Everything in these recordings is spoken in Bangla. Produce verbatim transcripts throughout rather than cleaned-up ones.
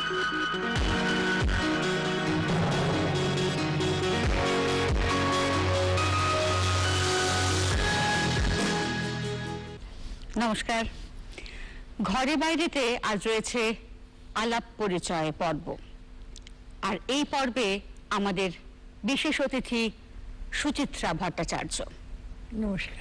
নমস্কার। ঘরে বাইরেতে আজ রয়েছে আলাপ পরিচয় পর্ব, আর এই পর্বে আমাদের বিশেষ অতিথি সুচিত্রা ভট্টাচার্য। নমস্কার।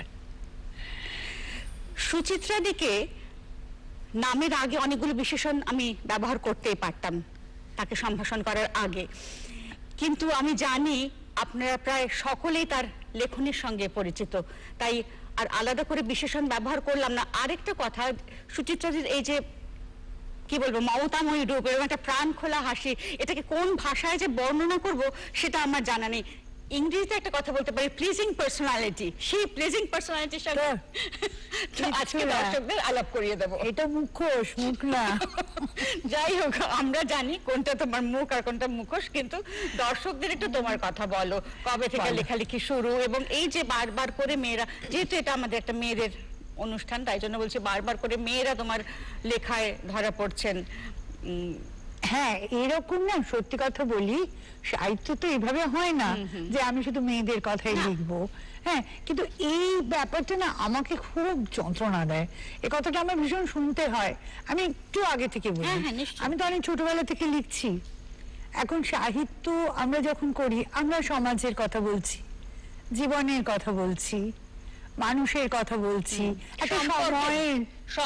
সুচিত্রা দিকে নামের আগে অনেকগুলো বিশেষণ আমি ব্যবহার করতেই পারতাম তাকে সম্ভাষণ করার আগে, কিন্তু আমি জানি আপনারা প্রায় সকলেই তার লেখনীর সঙ্গে পরিচিত, তাই আর আলাদা করে বিশেষণ ব্যবহার করলাম না। আরেকটা কথা, সুচিত্রাজির এই যে কি বলবো মমতাময়ী রূপ এবং একটা প্রাণ খোলা হাসি, এটাকে কোন ভাষায় যে বর্ণনা করব সেটা আমার জানা নেই। ইংরেজিতে একটা কথা বলতে পারি, প্লিজিং পার্সোনালিটি। সেই প্লিজিং পার্সোনালিটির সঙ্গে আজকে দর্শকদের আলাপ করিয়ে দেবো। এটা মুখোশ, মুখ না। যাই হোক, আমরা জানি কোনটা তোমার মুখ আর কোনটা মুখোশ, কিন্তু দর্শকদের একটু তোমার কথা বলো, কবে থেকে লেখালেখি শুরু, এবং এই যে বারবার করে মেয়েরা, যেহেতু এটা আমাদের একটা মেয়েদের অনুষ্ঠান তাই জন্য বলছি, বারবার করে মেয়েরা তোমার লেখায় ধরা পড়ছেন। হ্যাঁ, এরকম না, সত্যি কথা বলি, সাহিত্য তো এভাবে হয় না যে আমি শুধু মেয়েদের কথাই লিখবো। হ্যাঁ, কিন্তু এই ব্যাপারটা না আমাকে খুব যন্ত্রণা দেয়। এই কথাটা আমার ভীষণ শুনতে হয়। আমি একটু আগে থেকে বলি, আমি তো অনেক ছোটবেলা থেকে লিখছি। এখন সাহিত্য আমরা যখন করি, আমরা সমাজের কথা বলছি, জীবনের কথা বলছি, মানুষের কথা বলছি, একটা সময়ের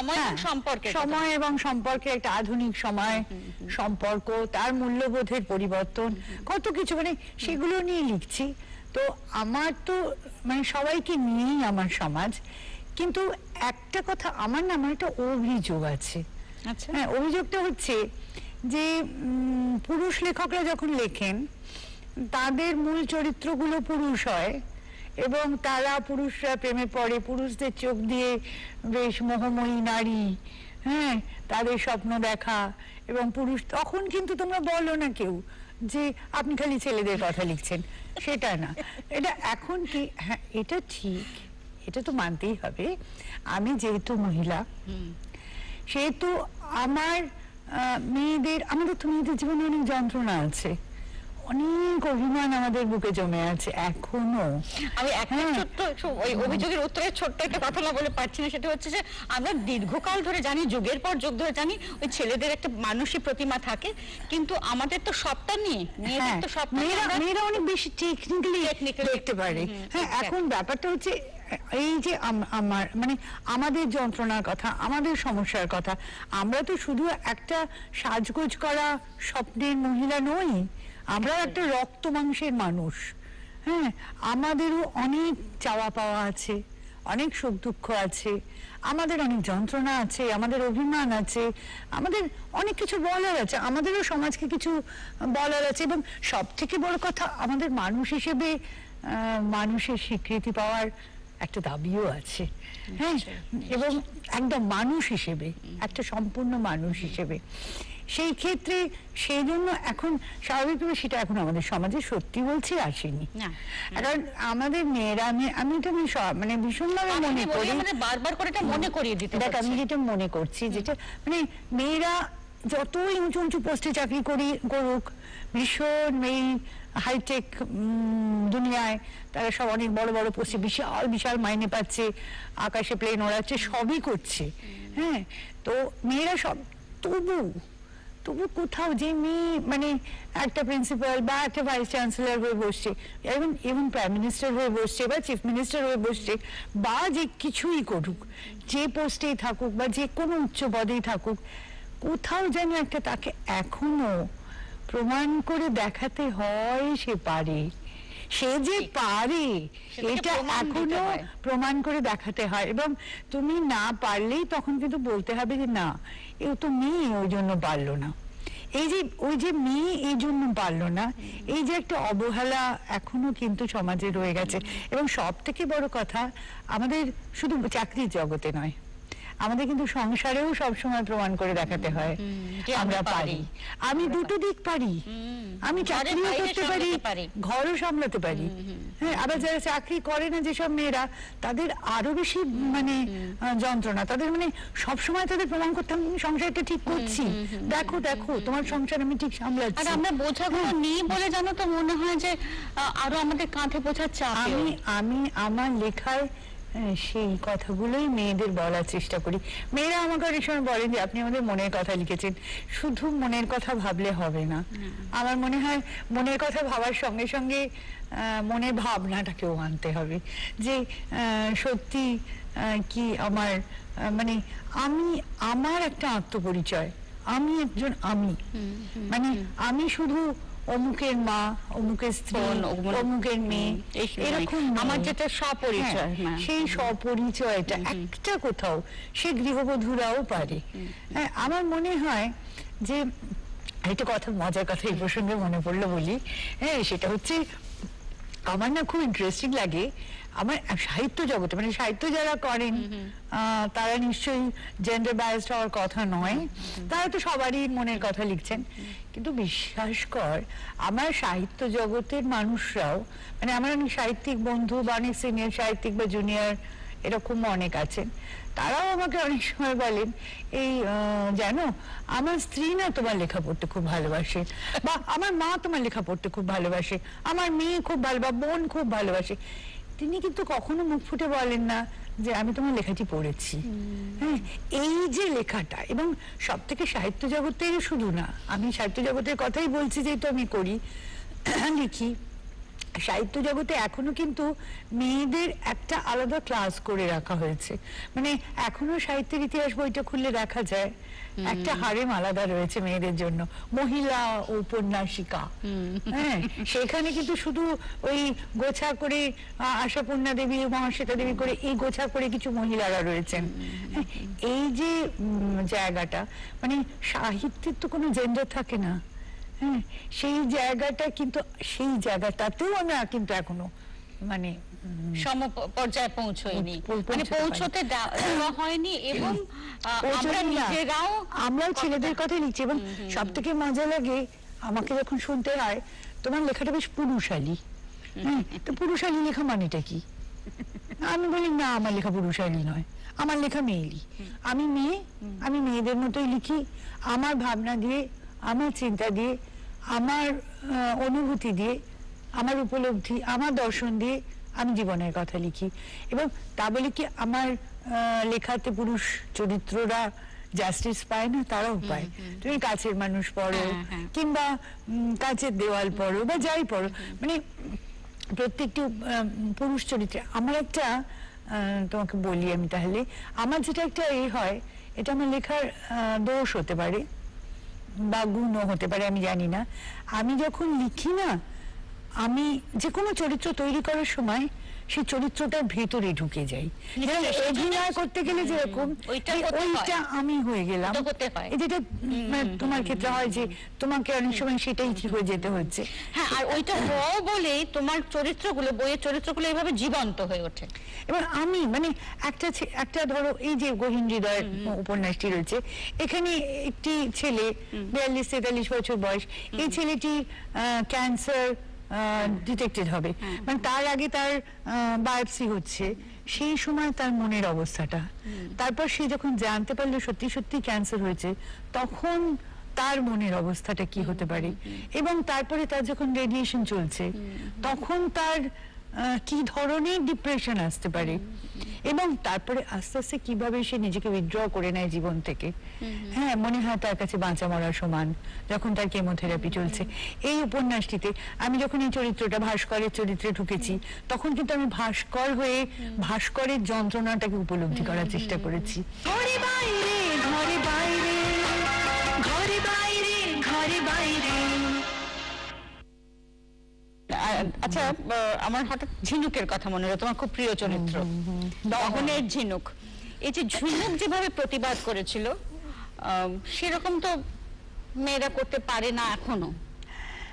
সময় এবং সম্পর্কে, একটা আধুনিক সময় সম্পর্ক, তার মূল্যবোধের পরিবর্তন, কত কিছু, মানে সেগুলো নিয়ে লিখছি। তো আমার তো মানে সবাইকে নিয়েই আমার সমাজ, কিন্তু একটা কথা আমার না, আমার একটা অভিযোগ আছে। হ্যাঁ, অভিযোগটা হচ্ছে যে পুরুষ লেখকরা যখন লেখেন তাদের মূল চরিত্রগুলো পুরুষ হয় এবং তারা, পুরুষরা প্রেমে পড়ে, পুরুষদের চোখ দিয়ে বেশ মোহময়ী নারী, হ্যাঁ, তাদের স্বপ্ন দেখা, এবং পুরুষ তখন কিন্তু তোমরা বলো না কেউ যে আপনি খালি ছেলেদের কথা লিখছেন, সেটা না। এটা এখন কি, হ্যাঁ এটা ঠিক, এটা তো মানতেই হবে। আমি যেহেতু মহিলা, সেহেতু আমার মেয়েদের, আমাদের তো মেয়েদের জীবনে অনেক যন্ত্রণা আছে, অনেক অভিমান আমাদের বুকে জমে আছে এখনো। আমি একটা ছোট্ট ওই অভিযোগের উত্তরে ছোট্ট একটা কথা না বলে পারছি না, সেটা হচ্ছে যে আমরা দীর্ঘকাল ধরে জানি, যুগের পর যুগ ধরে জানি, ওই ছেলেদের একটা মানসিক প্রতিমা থাকে, কিন্তু আমাদের তো সবটা নিয়ে, মেয়েদের তো সব, মেয়েরা অনেক বেশি টেকনিক্যালি দেখতে পারে। হ্যাঁ, এখন ব্যাপারটা হচ্ছে এই যে আমার মানে আমাদের যন্ত্রণার কথা, আমাদের সমস্যার কথা, আমরা তো শুধু একটা সাজগোজ করা স্বপ্নের মহিলা নই, আমরা একটা রক্ত মাংসের মানুষ। হ্যাঁ, আমাদেরও অনেক চাওয়া পাওয়া আছে, অনেক সুখ দুঃখ আছে, আমাদের অনেক যন্ত্রণা আছে, আমাদের অভিমান আছে, আমাদের অনেক কিছু বলার আছে, আমাদেরও সমাজকে কিছু বলার আছে, এবং সব থেকে বড় কথা আমাদের মানুষ হিসেবে মানুষের স্বীকৃতি পাওয়ার একটা দাবিও আছে। হ্যাঁ, এবং একদম মানুষ হিসেবে, একটা সম্পূর্ণ মানুষ হিসেবে। সেই ক্ষেত্রে সেই জন্য এখন স্বাভাবিকভাবে সেটা এখন আমাদের সমাজে সত্যি বলছি আসেনি। কারণ আমাদের মেয়েরা, আমি তো মানে ভীষণভাবে মনে করি, বারবার করে এটা মনে করিয়ে দিতে, দেখ আমি যেটা মনে করছি, যেটা মানে মেয়েরা যতই উঁচু উঁচু পোস্টে চাকরি করি করুক, ভীষণ এই হাইটেক দুনিয়ায় তারা সব অনেক বড় বড় পোস্টে বিশাল বিশাল মাইনে পাচ্ছে, আকাশে প্লেন ওড়াচ্ছে, সবই করছে। হ্যাঁ, তো মেয়েরা সব, তবু তবু কোথাও যে মেয়ে মানে একটা প্রিন্সিপাল বা একটা ভাইস চ্যান্সেলর হয়ে বসছে, এবং এবং প্রাইম মিনিস্টার হয়ে বসছে বা চিফ মিনিস্টার হয়ে বসছে, বা যে কিছুই করুক, যে পোস্টেই থাকুক বা যে কোনো উচ্চ পদেই থাকুক, কোথাও যেন একটা তাকে এখনো প্রমাণ করে দেখাতে হয় সে পারে, সে যে পারে এটা এখনো প্রমাণ করে দেখাতে হয়। এবং তুমি না পারলেই তখন কিন্তু বলতে হবে যে না, এও তো মেয়ে ওই জন্য পারলো না, এই যে ওই যে মেয়ে এই জন্য পারলো না, এই যে একটা অবহেলা এখনো কিন্তু সমাজে রয়ে গেছে। এবং সব থেকে বড় কথা, আমাদের শুধু চাকরির জগতে নয়, আমাদের কিন্তু সংসারেও সবসময় প্রমাণ করে দেখাতে হয় যে আমরা আমরা পারি। পারি। আমি দুটো দিক পারি, আমি ঘরের চাকরিও বাইরে করতে পারি, সামলাতে পারি। ঘরও সামলাতে পারি। হ্যাঁ, আবার যারা চাকরি করে না যেসব মেয়েরা, তাদের আরো বেশি মানে আহ, যন্ত্রণা। তাদের মানে সবসময় তাদের প্রমাণ করতে হবে, আমি সংসারটা ঠিক করছি, দেখো দেখো তোমার সংসার আমি ঠিক আর সামলাচ্ছি। আমরা বোঝাগুলো নিই বলে জানো তো মনে হয় যে আহ, আরো আমাদের কাঁধে বোঝার চাপ। আমি আমি আমার লেখায় আহ, সেই কথাগুলোই মেয়েদের বলার চেষ্টা করি। মেয়েরা আমাকে অনেক সময় বলেন যে আপনি আমাদের মনের কথা লিখেছেন। শুধু মনের কথা ভাবলে হবে না, আমার মনে হয় মনের কথা ভাবার সঙ্গে সঙ্গে আহ, মনের ভাবনাটাকেও আনতে হবে, যে আহ, সত্যি আহ, কি আমার আহ, মানে আমি আমার একটা আত্মপরিচয়, আমি একজন আমি, মানে আমি শুধু অমুকের মা, অমুকের স্ত্রী, বোন, অমুক- অমুকের মেয়ে, এই এরকম নয়। আমার যেটা সপরিচয়, হ্যাঁ, হ্যাঁ। সেই সপরিচয়টা একটা কোথাও সে গৃহবধূরাও পারে। হ্যাঁ, আমার মনে হয় যে একটা কথা, মজার কথা এই প্রসঙ্গে মনে পড়লো বলি। হ্যাঁ, সেটা হচ্ছে আমার না খুব ইন্টারেস্টিং লাগে আমার সাহিত্য জগতে, মানে সাহিত্য যারা করেন আহ, তারা নিশ্চয়ই জেন্ডার বায়াসড হওয়ার কথা নয়, তারা তো সবারই মনের কথা লিখছেন, কিন্তু বিশ্বাস কর আমার সাহিত্য জগতের মানুষরাও, মানে আমার অনেক সাহিত্যিক বন্ধু বা অনেক সিনিয়র সাহিত্যিক বা জুনিয়র এরকম অনেক আছেন, তারাও আমাকে অনেক সময় বলেন এই আহ, জানো আমার স্ত্রী না তোমার লেখা পড়তে খুব ভালোবাসে, বা আমার মা তোমার লেখা পড়তে খুব ভালোবাসে, আমার মেয়ে খুব ভালো, বা বোন খুব ভালোবাসে। তিনি কিন্তু কখনো মুখ ফুটে বলেন না যে আমি তোমার লেখাটি পড়েছি। হ্যাঁ, এই যে লেখাটা, এবং সব থেকে সাহিত্য জগতের শুধু না, আমি সাহিত্য জগতের কথাই বলছি যেহেতু আমি করি, লিখি, সাহিত্য জগতে এখনো কিন্তু মেয়েদের একটা আলাদা ক্লাস করে রাখা হয়েছে। মানে এখনো সাহিত্যের ইতিহাস বইটা খুললে দেখা যায় একটা হারেম আলাদা রয়েছে মেয়েদের জন্য, মহিলা ঔপন্যাসিকা। হ্যাঁ, সেখানে কিন্তু শুধু ওই গোছা করে আহ, আশাপূর্ণা দেবী, মহাশ্বেতা দেবী করে এই গোছা করে কিছু মহিলারা রয়েছেন। হ্যাঁ, এই যে উম, জায়গাটা, মানে সাহিত্যের তো কোনো জেন্ডার থাকে না। হ্যাঁ, সেই জায়গাটা কিন্তু, সেই জায়গাটাতেও আমরা কিন্তু এখনো মানে সম পর্যায়ে পৌঁছয়নি, পৌ- মানে পৌঁছতে পৌঁছতে দে- দেওয়া হয়নি, এবং আহ, আমরা পৌঁছাই না। নিজেরাও আমরাও ছেলেদের কথা লিখছি, এবং সব থেকে মজা লাগে আমাকে যখন শুনতে হয় তোমার লেখাটা বেশ পুরুষালী। হ্যাঁ, তো পুরুষালী লেখা মানেটা কি? আমি বলি না, আমার লেখা পুরুষালী নয়, আমার লেখা মেয়েলি। আমি মেয়ে, আমি মেয়েদের মতোই লিখি, আমার ভাবনা দিয়ে, আমার চিন্তা দিয়ে, আমার আহ, অনুভূতি দিয়ে, আমার উপলব্ধি, আমার দর্শন দিয়ে আমি জীবনের কথা লিখি। এবং তা বলে কি আমার আহ, লেখাতে পুরুষ চরিত্ররা জাস্টিস পায় না? তারাও পায়। তুমি কাছের মানুষ পড়ো, হ্যাঁ, হ্যাঁ। কিংবা উম, কাছের দেওয়াল পড়ো, বা যাই পড়ো, মানে প্রত্যেকটি আহ, পুরুষ চরিত্রে আমার একটা আহ, তোমাকে বলি আমি তাহলে, আমার যেটা একটা এই হয়, এটা আমার লেখার আহ, দোষ হতে পারে বা গুণও হতে পারে, আমি জানি না। আমি যখন লিখি না, আমি যে কোনো চরিত্র তৈরি করার সময় সেই চরিত্রটার ভেতরে ঢুকে যাই। যেমন অভিনয় করতে গেলে যেরকম ওইটা এই- হতে হয়। ওইটা আমি হয়ে গেলাম, ওটা হতে হয়। এই যেটা মানে তোমার ক্ষেত্রে হয় যে তোমাকে অনেক সময় সেটাই কি হয়ে যেতে হচ্ছে। হ্যাঁ, আর ওইটা হও বলেই তোমার চরিত্রগুলো, বইয়ের চরিত্রগুলো এইভাবে জীবন্ত হয়ে ওঠে। এবার আমি মানে একটা ছে- একটা ধরো এই যে গহীন হৃদয় উপন্যাসটি রয়েছে, এখানে একটি ছেলে বিয়াল্লিশ তেতাল্লিশ বছর বয়স, এই ছেলেটি ক্যান্সার ডিটেক্টেড হবে, মানে তার আগে তার বায়োপসি হচ্ছে, সেই সময় তার মনের অবস্থাটা, তারপর সে যখন জানতে পারলো সত্যি সত্যি ক্যান্সার হয়েছে, তখন তার মনের অবস্থাটা কি হতে পারে, এবং তারপরে তার যখন রেডিয়েশন চলছে তখন তার আহ, কি ধরনের ডিপ্রেশন আসতে পারে, এবং তারপরে আস্তে আস্তে কিভাবে সে নিজেকে উইথড্র করে নেয় জীবন থেকে। হ্যাঁ, মনে হয় তার কাছে বাঁচা মরার সমান যখন তার কেমোথেরাপি চলছে। এই উপন্যাসটিতে আমি যখন এই চরিত্রটা ভাস্করের চরিত্রে ঢুকেছি, তখন কিন্তু আমি ভাস্কর হয়ে ভাস্করের যন্ত্রণাটাকে উপলব্ধি করার চেষ্টা করেছি। ঘরে বাইরে, ঘরে বাইরে, ঘরে বাইরে, ঘরে বাইরে। আ- আচ্ছা, আহ, আমার হঠাৎ ঝিনুকের কথা মনে হলো, তোমার খুব প্রিয় চরিত্র, দহনের ঝিনুক। এই যে ঝিনুক যেভাবে প্রতিবাদ করেছিল, আহ, সেরকম তো মেয়েরা করতে পারে না এখনো।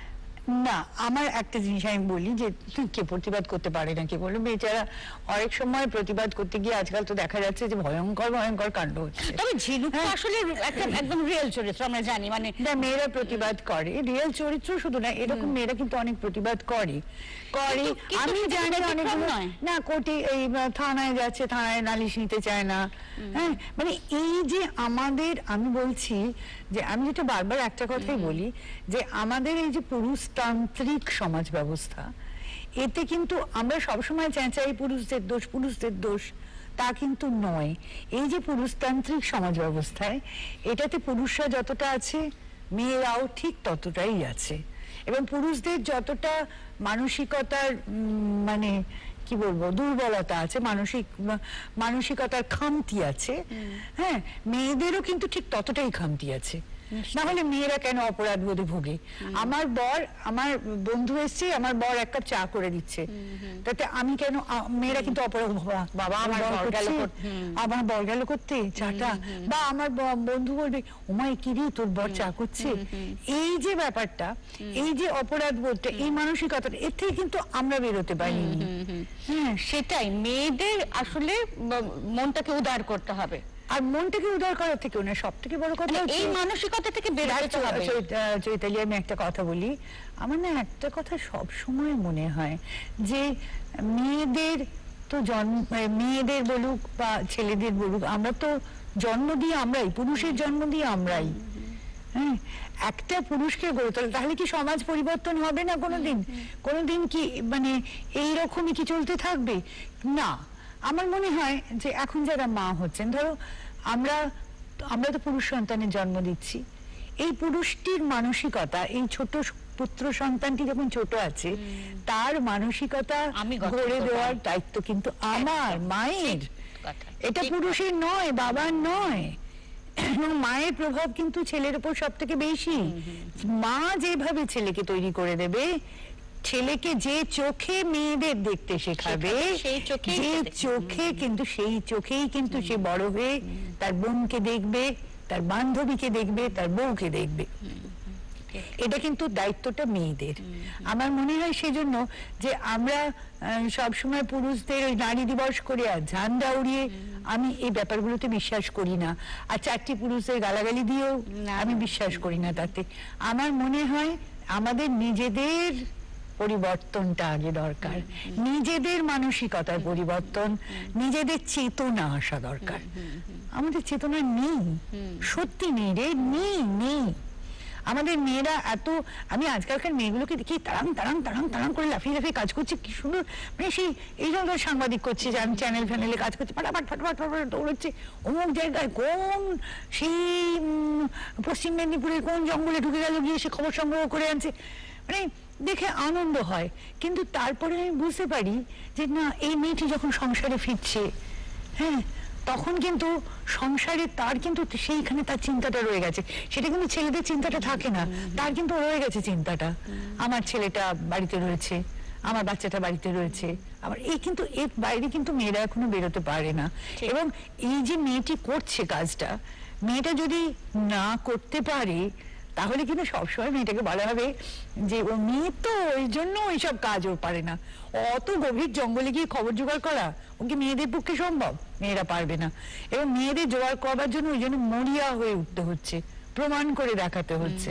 না, আমার একটা জিনিস আমি বলি যে তুই কে প্রতিবাদ করতে পারে না, কে বললো বেচারা অনেক সময় প্রতিবাদ করতে গিয়ে আজকাল তো দেখা যাচ্ছে যে ভয়ঙ্কর ভয়ঙ্কর কাণ্ড হচ্ছে। তবে ঝিনুক তো আসলে একটা একদম রিয়েল চরিত্র, আমরা জানি। মানে না, মেয়েরা প্রতিবাদ করে, রিয়েল চরিত্র শুধু না, এরকম মেয়েরা কিন্তু অনেক প্রতিবাদ করে করে আমি জানি অনেকগুলো না কোটি এই থানায় যাচ্ছে, থানায় নালিশ নিতে চায় না। হ্যাঁ, মানে এই যে আমাদের, আমি বলছি যে আমি যেটা বারবার একটা কথাই বলি যে আমাদের এই যে পুরুষতান্ত্রিক সমাজ ব্যবস্থা, এতে কিন্তু আমরা সবসময় চেঁচাই পুরুষদের দোষ পুরুষদের দোষ, তা কিন্তু নয়। এই যে পুরুষতান্ত্রিক সমাজ ব্যবস্থায়, এটাতে পুরুষরা যতটা আছে মেয়েরাও ঠিক ততটাই আছে, এবং পুরুষদের যতটা মানসিকতার মানে কি বলবো দুর্বলতা আছে, মানসিক মানসিকতার খামতি আছে, হ্যাঁ মেয়েদেরও কিন্তু ঠিক ততটাই খামতি আছে। না হলে মেয়েরা কেন অপরাধ বোধে ভোগে? আমার বর, আমার বন্ধু এসছে, আমার বর এক কাপ চা করে দিচ্ছে, তাতে আমি কেন, মেয়েরা কিন্তু অপরাধ, বাবা আমার বর গেল, আমার বর গেল করতে চাটা, বা আমার বন্ধু বলবে ওমাই কি রে তোর বর চা করছে। এই যে ব্যাপারটা, এই যে অপরাধ বোধটা, এই মানসিকতা, এর থেকে কিন্তু আমরা বেরোতে পারিনি। হ্যাঁ, সেটাই মেয়েদের আসলে মনটাকে উদার করতে হবে। আর মনটাকে উদার করার থেকেও না, সব থেকে বড় কথা এই মানসিকতা থেকে বের হতে হবে। চৈতালি, আমি একটা কথা বলি, আমার না একটা কথা সব সময় মনে হয় যে মেয়েদের তো জন্ম, মেয়েদের বলুক বা ছেলেদের বলুক, আমরা তো জন্ম দিয়ে আমরাই, পুরুষের জন্ম দিয়ে আমরাই। হ্যাঁ, একটা পুরুষকে গড়ে তোলে, তাহলে কি সমাজ পরিবর্তন হবে না কোনোদিন? কোনোদিন কি মানে এইরকমই কি চলতে থাকবে? না, আমার মনে হয় যে এখন যারা মা হচ্ছেন, ধরো আমরা আমরা তো পুরুষ সন্তানের জন্ম দিচ্ছি, এই পুরুষটির মানসিকতা, এই ছোট পুত্র সন্তানটি যখন ছোট আছে, তার মানসিকতা গড়ে দেওয়ার দায়িত্ব কিন্তু আমার, মায়ের। এটা পুরুষের নয়, বাবার নয়। মায়ের প্রভাব কিন্তু ছেলের উপর সব থেকে বেশি। মা যেভাবে ছেলেকে তৈরি করে দেবে, ছেলেকে যে চোখে মেয়েদের দেখতে শেখাবে, যে চোখে কিন্তু সেই চোখেই কিন্তু সে বড় হয়ে তার বোনকে দেখবে, তার বান্ধবীকে দেখবে, তার বউকে দেখবে। এটা কিন্তু দায়িত্বটা মেয়েদের। আমার মনে হয় সেজন্য যে আমরা সবসময় পুরুষদের ওই নারী দিবস করে আর ঝান্ডা উড়িয়ে, আমি এই ব্যাপারগুলোতে বিশ্বাস করি না। আর চারটি পুরুষদের গালাগালি দিয়েও আমি বিশ্বাস করি না। তাতে আমার মনে হয় আমাদের নিজেদের পরিবর্তনটা আগে দরকার, নিজেদের মানসিকতার পরিবর্তন, নিজেদের চেতনা আসা দরকার। আমাদের চেতনা নেই, সত্যি নেই রে, নেই নেই আমাদের মেয়েরা এত, আমি আজকালকার মেয়েগুলোকে দেখি তারাং তারাং তারাং তারাং করে লাফিয়ে লাফিয়ে কাজ করছে, কি সুন্দর, মানে সেই এই জন্য সাংবাদিক করছে, চ্যানেল ফ্যানেলে কাজ করছে, ফাটাফাট ফাটাফাট ফাটাফাট দৌড়চ্ছে, অমুক জায়গায় কোন সেই পশ্চিম মেদিনীপুরের কোন জঙ্গলে ঢুকে গেল, গিয়ে সে খবর সংগ্রহ করে আনছে, মানে দেখে আনন্দ হয়। কিন্তু তারপরে আমি বুঝতে পারি যে না, এই মেয়েটি যখন সংসারে ফিরছে, হ্যাঁ, তখন কিন্তু সংসারে তার কিন্তু সেইখানে তার চিন্তাটা রয়ে গেছে। সেটা কিন্তু ছেলেদের চিন্তাটা থাকে না, তার কিন্তু রয়ে গেছে চিন্তাটা, আমার ছেলেটা বাড়িতে রয়েছে, আমার বাচ্চাটা বাড়িতে রয়েছে, আবার এই কিন্তু এর বাইরে কিন্তু মেয়েরা এখনো বেরোতে পারে না। এবং এই যে মেয়েটি করছে কাজটা, মেয়েটা যদি না করতে পারে, তাহলে কিন্তু সবসময় মেয়েটাকে বলা হবে যে ও মেয়ে তো ওই জন্য ওইসব কাজ ও পারে না। অত গভীর জঙ্গলে গিয়ে খবর জোগাড় করা ওকে মেয়েদের পক্ষে সম্ভব? মেয়েরা পারবে না। এবং মেয়েদের জোগাড় করবার জন্য ওই জন্য মরিয়া হয়ে উঠতে হচ্ছে, প্রমাণ করে দেখাতে হচ্ছে।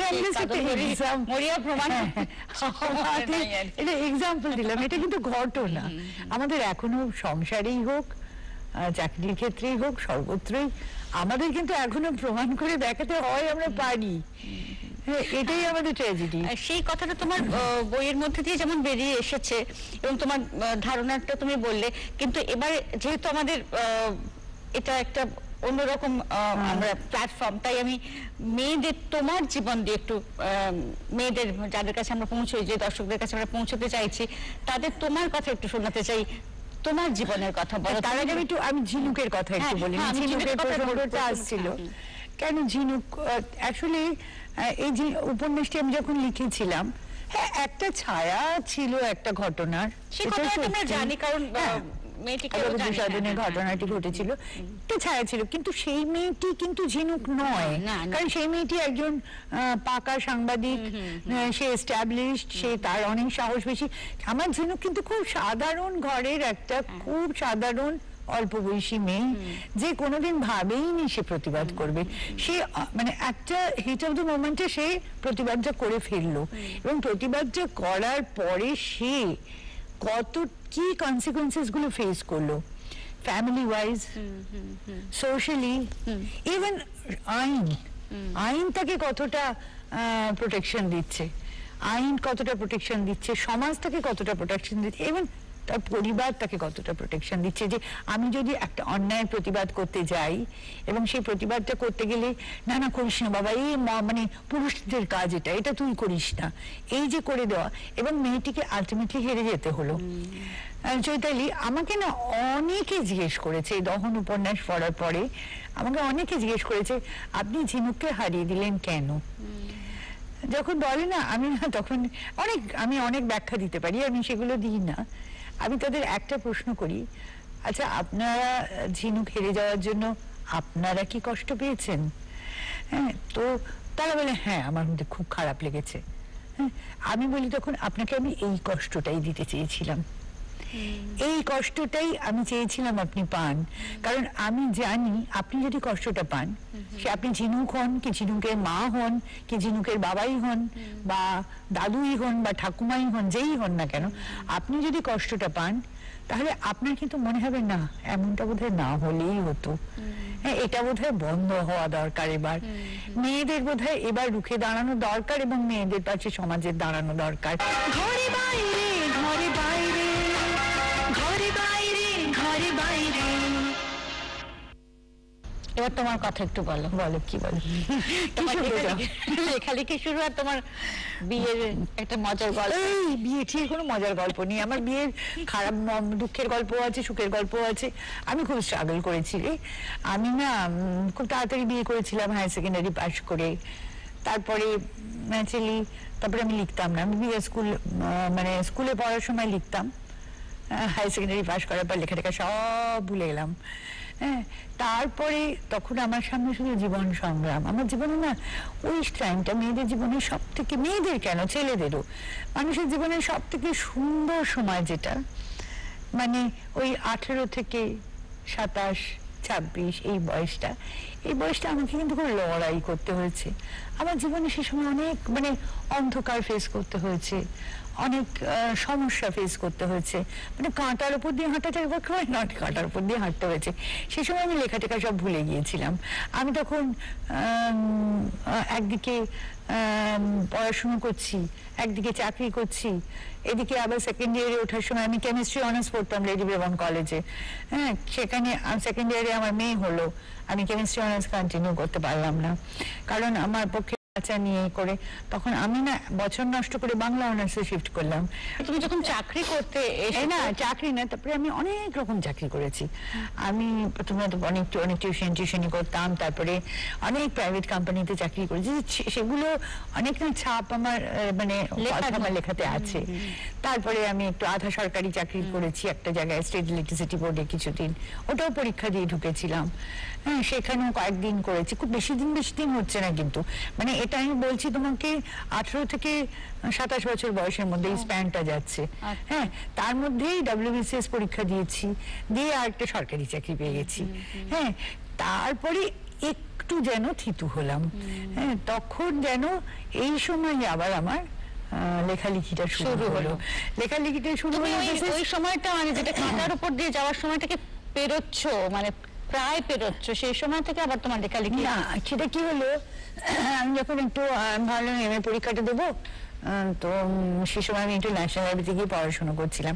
এটা এক্সাম্পল দিলাম, এটা কিন্তু ঘটনা। আমাদের এখনো সংসারেই হোক, চাকরির ক্ষেত্রেই হোক, সর্বত্রই আমাদের কিন্তু এখনো প্রমাণ করে দেখাতে হয় আমরা পারি। এটাই আমাদের ট্র্যাজেডি। সেই কথাটা তোমার বইয়ের মধ্যে দিয়ে যেমন বেরিয়ে এসেছে এবং তোমার ধারণাটা তুমি বললে, কিন্তু এবার যেহেতু আমাদের এটা একটা অন্যরকম আমরা প্ল্যাটফর্ম, তাই আমি মেয়েদের তোমার জীবন দিয়ে একটু, মেয়েদের যাদের কাছে আমরা পৌঁছই, যে দর্শকদের কাছে আমরা পৌঁছতে চাইছি, তাদের তোমার কথা একটু শোনাতে চাই, তোমার জীবনের কথা বলো। তার আগে আমি একটু আমি ঝিনুকের কথা একটু বলি। ঝিনুকের প্রসঙ্গটা আসছিল কেন? ঝিনুক আসলে এই যে উপন্যাসটি আমি যখন লিখেছিলাম, হ্যাঁ একটা ছায়া ছিল একটা ঘটনার, সে কথাটা আমরা জানি, কারণ মেয়েটিকেও আবার জানি, বিষাদনের হ্যাঁ, হ্যাঁ, ঘটনাটি ঘটেছিল, একটা ছায়া ছিল, কিন্তু সেই মেয়েটি কিন্তু ঝিনুক নয়। না, না। কারণ সেই মেয়েটি একজন আহ, পাকা সাংবাদিক, আহ, সে এস্টাবলিশড, সে তার অনেক সাহস বেশি। আমার ঝিনুক কিন্তু খুব সাধারণ ঘরের একটা খুব সাধারণ অল্প বয়সী মেয়ে, যে কোনোদিন ভাবেইনি সে প্রতিবাদ করবে। সে আহ, মানে একটা হিট অফ দ্য মোমেন্টে সে প্রতিবাদটা করে ফেললো, এবং প্রতিবাদটা করার পরে সে কত কি কনসিকুয়েন্সেস গুলো ফেস করলো, ফ্যামিলি ওয়াইজ, সোশ্যালি, ইভেন আইন আইন তাকে কতটা প্রোটেকশন দিচ্ছে, আইন কতটা প্রোটেকশন দিচ্ছে, সমাজ তাকে কতটা প্রোটেকশন দিচ্ছে, ইভেন তার পরিবার তাকে কতটা প্রোটেকশন দিচ্ছে। যে আমি যদি একটা অন্যায় প্রতিবাদ করতে যাই, এবং সেই প্রতিবাদটা করতে গেলে না না করিস না বাবা, এই ম- মানে পুরুষদের কাজ এটা, এটা তুই করিস না, এই যে করে দেওয়া, এবং মেয়েটিকে আলটিমেটলি হেরে যেতে হলো। আহ, চৈতালি, আমাকে না অনেকে জিজ্ঞেস করেছে এই দহন উপন্যাস পড়ার পরে, আমাকে অনেকে জিজ্ঞেস করেছে আপনি ঝিনুককে হারিয়ে দিলেন কেন। যখন বলে না, আমি না তখন অনেক আমি অনেক ব্যাখ্যা দিতে পারি, আমি সেগুলো দিই না। আমি তাদের একটা প্রশ্ন করি, আচ্ছা আপনারা ঝিনুক হেরে যাওয়ার জন্য আপনারা কি কষ্ট পেয়েছেন? হ্যাঁ, তো তারা বলে হ্যাঁ আমার মধ্যে খুব খারাপ লেগেছে। হ্যাঁ, আমি বলি তখন আপনাকে আমি এই কষ্টটাই দিতে চেয়েছিলাম, এই কষ্টটাই আমি চেয়েছিলাম আপনি পান। কারণ আমি জানি আপনি যদি কষ্টটা পান, সে আপনি ঝিনুক হন কি ঝিনুকের মা হন কি ঝিনুকের বাবাই হন বা দাদুই হন বা ঠাকুমাই হন, যেই হন না কেন, আপনি যদি কষ্টটা পান তাহলে আপনার কিন্তু মনে হবে না এমনটা বোধহয় না হলেই হতো, হ্যাঁ এটা বোধহয় বন্ধ হওয়া দরকার এবার, মেয়েদের বোধহয় এবার রুখে দাঁড়ানো দরকার, এবং মেয়েদের পাশে সমাজের দাঁড়ানো দরকার। ঘরে বাইরে ঘরে বাইরে ঘরে বাইরে ঘরে বাইরে। এবার তোমার কথা একটু বলো। বলো কি বলো, তোমার কি শুরু লেখালেখি- লেখালেখি শুরু, আর তোমার বিয়ের একটা মজার গল্প। এই বিয়ে ঠিক কোনো মজার গল্প নেই, আমার বিয়ের খারাপ ম- দুঃখের গল্প আছে, সুখের গল্প আছে। আমি খুব স্ট্রাগল করেছি রে। আমি না উম, খুব তাড়াতাড়ি বিয়ে করেছিলাম হায়ার সেকেন্ডারি পাস করে। তারপরে ন্যাচারালি তারপরে আমি লিখতাম না, আমি বিয়ে স্কুল মানে স্কুলে পড়ার সময় লিখতাম, হায়ার সেকেন্ডারি পাস করার পর লেখাটেখা সব ভুলে গেলাম। হ্যাঁ, তারপরে তখন আমার সামনে শুধু জীবন সংগ্রাম। আমার জীবনে না ওই টাইমটা মেয়েদের জীবনে সব থেকে, মেয়েদের কেন ছেলেদেরও, মানুষের জীবনে সব থেকে সুন্দর সময় যেটা, মানে ওই আঠেরো থেকে সাতাশ ছাব্বিশ এই বয়সটা, এই বয়সটা আমাকে কিন্তু খুব লড়াই করতে হয়েছে। আমার জীবনে সে সময় অনেক মানে অন্ধকার ফেস করতে হয়েছে, অনেক আহ, সমস্যা ফেস করতে হয়েছে, মানে কাঁটার উপর দিয়ে হাঁটাটা একবার হয় না, কাঁটার উপর দিয়ে হাঁটতে হয়েছে। সেই সময় আমি লেখাটেখা সব ভুলে গিয়েছিলাম। আমি তখন আম, আহ, একদিকে আম, পড়াশুনো করছি, একদিকে চাকরি করছি, এদিকে আবার সেকেন্ড ইয়ারে ওঠার সময় আমি কেমিস্ট্রি অনার্স পড়তাম লেডি ব্রেবন কলেজে। হ্যাঁ, সেখানে সেকেন্ড ইয়ারে আমার মেয়ে হলো, আমি কেমিস্ট্রি অনার্স কন্টিনিউ করতে পারলাম না, কারণ আমার পক্ষে বাচ্চা নিয়ে করে তখন আমি না বছর নষ্ট করে বাংলা অনার্সে শিফট করলাম। তুমি যখন চাকরি করতে এই এসে না চাকরি না, তারপরে আমি অনেক রকম চাকরি করেছি। আমি প্রথমে তো অনেক অনেক টিউশন টিউশনি করতাম, তারপরে অনেক প্রাইভেট কোম্পানিতে চাকরি করেছি, সে- সেগুলো অনেক না ছাপ আমার আহ, মানে লেখার কথা আমার মধ্যে। লেখাতে আছে। তারপরে আমি একটু আধা সরকারি চাকরি করেছি একটা জায়গায়, স্টেট ইলেকট্রিসিটি বোর্ডে কিছুদিন, ওটাও পরীক্ষা দিয়ে ঢুকেছিলাম। হ্যাঁ, সেখানেও কয়েকদিন করেছি, খুব বেশি দিন বেশি দিন হচ্ছে না কিন্তু, মানে এটা আমি বলছি তোমাকে আঠারো থেকে সাতাশ বছর বয়সের মধ্যে এই স্প্যানটা যাচ্ছে। হ্যাঁ, তার মধ্যেই ডব্লিউবিসিএস পরীক্ষা দিয়েছি, দিয়ে আর একটা সরকারি চাকরি পেয়ে গেছি। হ্যাঁ, তারপরে একটু যেন থিতু হলাম। হ্যাঁ, তখন যেন এই সময় আবার আমার আহ, লেখালেখিটা শুরু শুরু হলো। হলো। লেখালেখিটা শুরু তুমি হলো ওই this is- ওই সময়টা মানে যেটা কাঁটার উপর দিয়ে যাওয়ার সময়টাকে পেরোচ্ছ, মানে প্রায় পেরোচ্ছ, সেই সময় থেকে আবার তোমার লেখালেখি। না, সেটা কি হলো, আমি যখন একটু আহ, ভাবলাম এম এ পরীক্ষাটা দেবো, আহ, তো উম, সে সময় আমি একটু ন্যাশনাল লাইব্রেরিতে গিয়ে পড়াশোনা করছিলাম।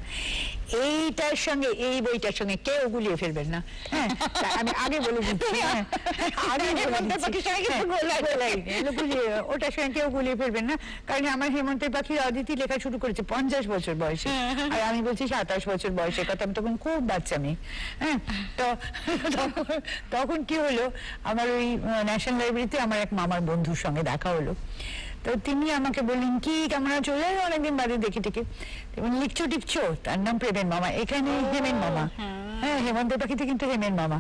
এইটার সঙ্গে এই বইটার সঙ্গে কেউ গুলিয়ে ফেলবেন না। হ্যাঁ, তা আমি আগে বলে দিচ্ছি, হ্যাঁ, আগে বলে হেমন্তের দিচ্ছি। পাখির সঙ্গে কিন্তু হ্যাঁ, গোলাই গোলাই, এগুলো গুলিয়ে- ওটার সঙ্গে কেউ গুলিয়ে ফেলবেন না, কারণ আমার হেমন্তের পাখি অদিতি লেখা শুরু করেছে পঞ্চাশ বছর বয়সে, আর আমি বলছি সাতাশ বছর বয়সের কথা, আমি তখন খুব বাচ্চা মেয়ে। হ্যাঁ, তো তখন- তখন কি হলো, আমার ওই ন্যাশনাল লাইব্রেরিতে আমার এক মামার বন্ধুর সঙ্গে দেখা হলো। তো তিনি আমাকে বললেন কি কেমন আছো, এই অনেকদিন বাদে দেখে টেকে, এবং লিখছো টিপছো, তার নাম প্রেম হেমেন মামা, এখানে হেমেন মামা, হ্যাঁ হেমন্ত পাখিতে কিন্তু হেমেন মামা।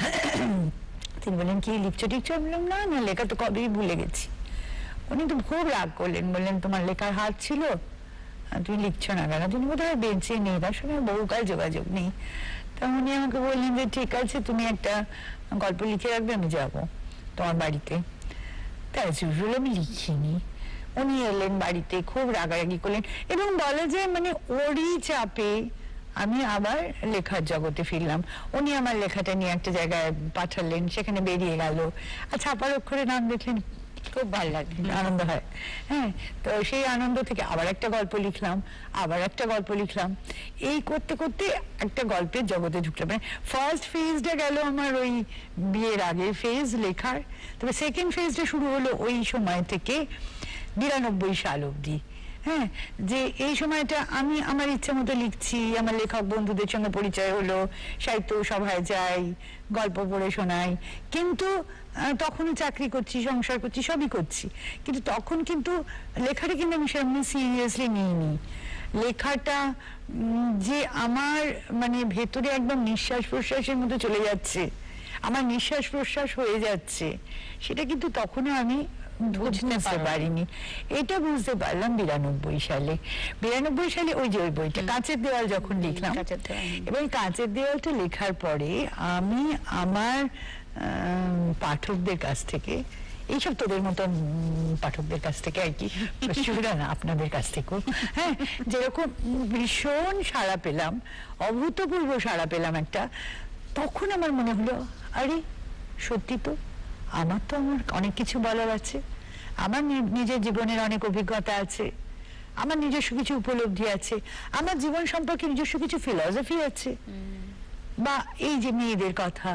তিনি বললেন কি লিখছো টিখছো? বললাম না না লেখা তো কবেই ভুলে গেছি। উনি তো খুব রাগ করলেন, বললেন তোমার লেখার হাত ছিল, তুমি লিখছো না কেন? তুমি বোধহয় বেঁচে নেই, তার সঙ্গে বহুকাল যোগাযোগ নেই। তা উনি আমাকে বললেন যে ঠিক আছে তুমি একটা গল্প লিখে রাখবে, আমি যাবো তোমার বাড়িতে। তাই ইউজুয়ালি আমি লিখিনি। উনি এলেন বাড়িতে, খুব রাগারাগি করলেন এবং বলে যে মানে ওরই চাপে আমি আবার লেখার জগতে ফিরলাম। উনি আমার লেখাটা নিয়ে একটা জায়গায় পাঠালেন, সেখানে বেরিয়ে গেল, আর ছাপার অক্ষরে নাম দেখলেন, খুব ভালো লাগে, আনন্দ হয়। হ্যাঁ, তো সেই আনন্দ থেকে আবার একটা গল্প লিখলাম, আবার একটা গল্প লিখলাম, এই করতে করতে একটা গল্পের জগতে ঢুকলাম। মানে ফার্স্ট ফেজটা গেল আমার ওই বিয়ের আগে ফেজ লেখার, তবে সেকেন্ড ফেজটা শুরু হলো ওই সময় থেকে বিরানব্বই সাল অব্দি। হ্যাঁ, যে এই সময়টা আমি আমার ইচ্ছা মতো লিখছি, আমার লেখক বন্ধুদের সঙ্গে পরিচয় হলো, সাহিত্য সভায় যাই, গল্প পড়ে শোনাই, কিন্তু তখনও চাকরি করছি, সংসার করছি, সবই করছি, কিন্তু তখন কিন্তু লেখাটা কিন্তু আমি সেরকম সিরিয়াসলি নিইনি। লেখাটা যে আমার মানে ভেতরে একদম নিঃশ্বাস প্রশ্বাসের মতো চলে যাচ্ছে, আমার নিঃশ্বাস প্রশ্বাস হয়ে যাচ্ছে, সেটা কিন্তু তখনও আমি বুঝতে পারিনি। এটা বুঝতে পারলাম বিরানব্বই সালে। বিরানব্বই সালে ওই যে ওই বইটা কাঁচের দেওয়াল যখন লিখলাম, এবং কাঁচের দেওয়ালটা লেখার পরে আমি আমার পাঠকদের কাছ থেকে, এইসব তোদের মতন পাঠকদের কাছ থেকে আর কি, না আপনাদের কাছ থেকেও, হ্যাঁ, যেরকম ভীষণ সাড়া পেলাম, অভূতপূর্ব সাড়া পেলাম একটা, তখন আমার মনে হলো আরে সত্যি তো, আমার তো আমার অনেক কিছু বলার আছে, আমার নিজের জীবনের অনেক অভিজ্ঞতা আছে, আমার নিজস্ব কিছু উপলব্ধি আছে, আমার জীবন সম্পর্কে নিজস্ব কিছু ফিলসফি আছে, বা এই যে মেয়েদের কথা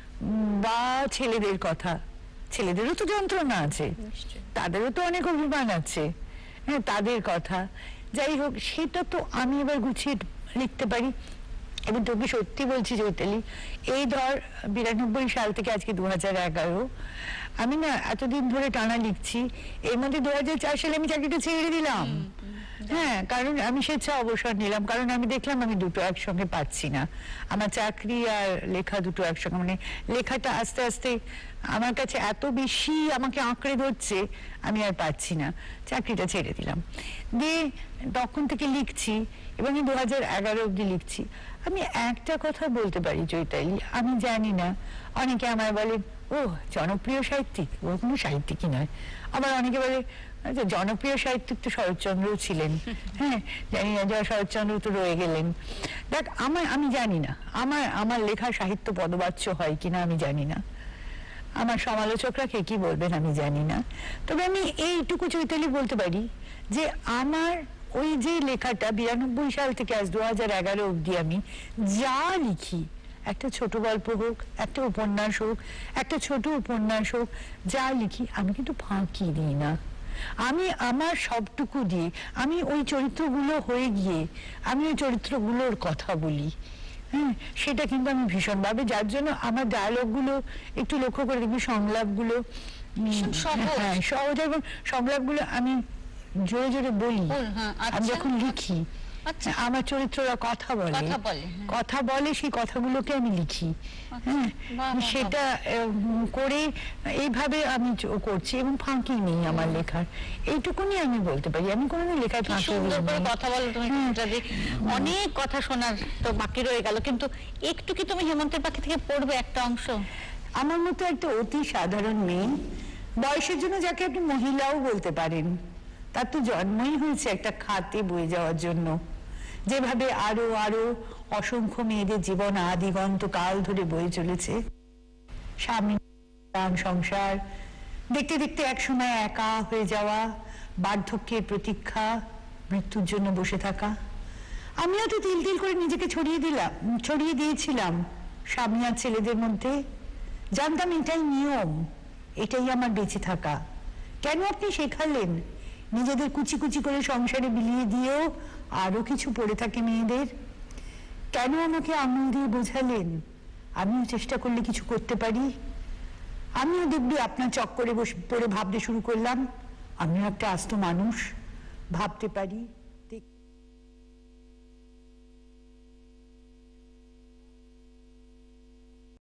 বা ছেলেদের কথা, ছেলেদেরও তো যন্ত্রণা আছে, তাদেরও তো অনেক অভিমান আছে, হ্যাঁ, তাদের কথা, যাই হোক, সেটা তো আমি এবার গুছিয়ে লিখতে পারি। এবং তোকে সত্যি বলছি চৈতালি, এই ধর বিরানব্বই সাল থেকে আজকে দু হাজার এগারো, আমি না এতদিন ধরে টানা লিখছি, এর মধ্যে দু হাজার চার সালে আমি চাকরিটা ছেড়ে দিলাম। হ্যাঁ, কারণ আমি স্বেচ্ছা অবসর নিলাম, কারণ আমি দেখলাম আমি দুটো একসঙ্গে পাচ্ছি না, আমার চাকরি আর লেখা দুটো একসঙ্গে, মানে লেখাটা আস্তে আস্তে আমার কাছে এত বেশি আমাকে আঁকড়ে ধরছে, আমি আর পাচ্ছি না, চাকরিটা ছেড়ে দিলাম। দিয়ে তখন থেকে লিখছি এবং দু হাজার এগারো অব্দি লিখছি। আমি একটা কথা বলতে পারি চৈতালি, আমি জানি না, অনেকে আমায় বলে ও জনপ্রিয় সাহিত্যিক, ও কোনো সাহিত্যিকই নয়, আবার অনেকে বলে জনপ্রিয় সাহিত্যিক তো শরৎচন্দ্রও ছিলেন, হ্যাঁ জানি না, শরৎচন্দ্র তো রয়ে গেলেন। দেখ আমার, আমি জানি না আমার আমার লেখা সাহিত্য পদবাচ্য হয় কিনা আমি জানি না, আমার সমালোচকরা কে কি বলবেন আমি জানি না, তবে আমি এইটুকু চৈতালি বলতে পারি যে আমার ওই যে লেখাটা বিরানব্বই সাল থেকে আজ দু হাজার এগারো অব্দি আমি যা লিখি, একটা ছোট গল্প হোক, একটা উপন্যাস হোক, একটা ছোট উপন্যাস হোক, যা লিখি আমি কিন্তু ফাঁকি দিই না, আমি আমার সবটুকু দিয়ে আমি ওই চরিত্রগুলো হয়ে গিয়ে আমি ওই চরিত্রগুলোর কথা বলি। হ্যাঁ, সেটা কিন্তু আমি ভীষণভাবে, যার জন্য আমার ডায়লগগুলো একটু লক্ষ্য করে দেখবি, সংলাপগুলো হ্যাঁ সহজ, এবং সংলাপগুলো আমি জোরে জোরে বলি আমি যখন লিখি, আমার চরিত্ররা কথা বলে, কথা বলে সেই কথাগুলোকে আমি লিখি। হ্যাঁ, সেটা করে এইভাবে আমি করছি এবং ফাঁকি নেই আমার লেখার, এইটুকুনি আমি বলতে পারি, আমি কোনোদিন লেখায় ফাঁকি নেই। কথা বলো তুমি, অনেক কথা শোনার তো বাকি রয়ে গেল, কিন্তু একটু কি তুমি হেমন্তের পাখি থেকে পড়বে একটা অংশ? আমার মতো একটা অতি সাধারণ মেয়ে, বয়সের জন্য যাকে আপনি মহিলাও বলতে পারেন, তার তো জন্মই হয়েছে একটা খাতে বয়ে যাওয়ার জন্য, যেভাবে আরো আরো অসংখ্য মেয়েদের জীবন আদিগন্ত কাল ধরে বয়ে চলেছে, স্বামী সংসার, দেখতে দেখতে একসময় একা হয়ে যাওয়া, বার্ধক্যের প্রতীক্ষা, মৃত্যুর জন্য বসে থাকা। আমিও তো তিল তিল করে নিজেকে ছড়িয়ে দিলাম, ছড়িয়ে দিয়েছিলাম স্বামী আর ছেলেদের মধ্যে, জানতাম এটাই নিয়ম, এটাই আমার বেঁচে থাকা। কেন আপনি শেখালেন নিজেদের কুচি কুচি করে সংসারে বিলিয়ে দিয়েও আরো কিছু পড়ে থাকে মেয়েদের? কেন আমাকে আঙুল দিয়ে বোঝালেন আমিও চেষ্টা করলে কিছু করতে পারি? আমিও দেখবি আপনার চক্করে বসে পড়ে ভাবতে শুরু করলাম আমিও একটা আস্ত মানুষ, ভাবতে পারি।